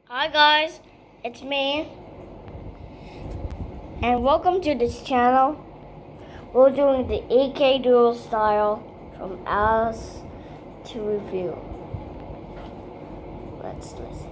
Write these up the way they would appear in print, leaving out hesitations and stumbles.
Hi guys, it's me, and welcome to this channel. We're doing the AK Duel style from Alice to Review. Let's listen.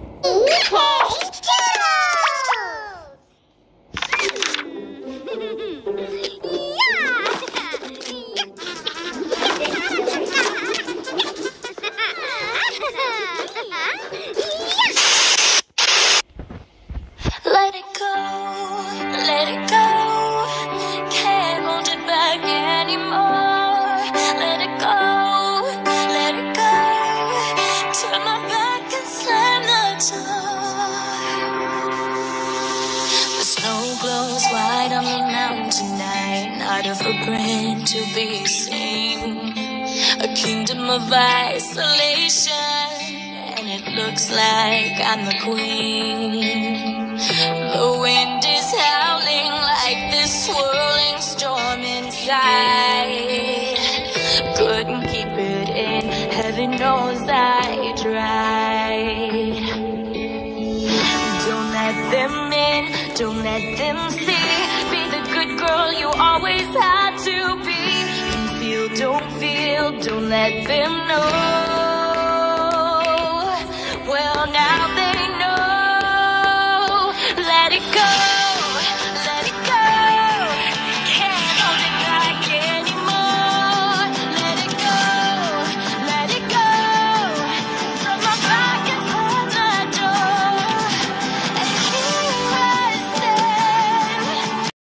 Let it go, let it go. Can't hold it back anymore. Let it go, let it go. Turn my back and slam the door. The snow glows white on the mountain tonight. Not a footprint to be seen. A kingdom of isolation, and it looks like I'm the queen. The wind is howling like this swirling storm inside. Couldn't keep it in, heaven knows I tried. Don't let them in, don't let them see. Be the good girl you always had to be. Conceal, don't feel, don't let them know. Well, now